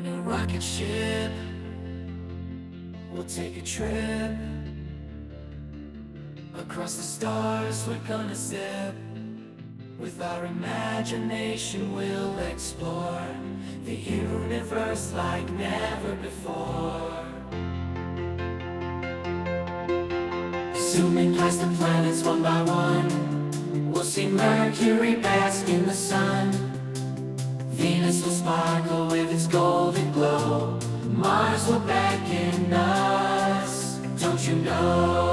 In a rocket ship, we'll take a trip across the stars. We're gonna zip. With our imagination we'll explore the universe like never before. Zooming past the planets one by one, we'll see Mercury bask in the sun. Venus will sparkle with its golden glow. Mars will beckon us. Don't you know?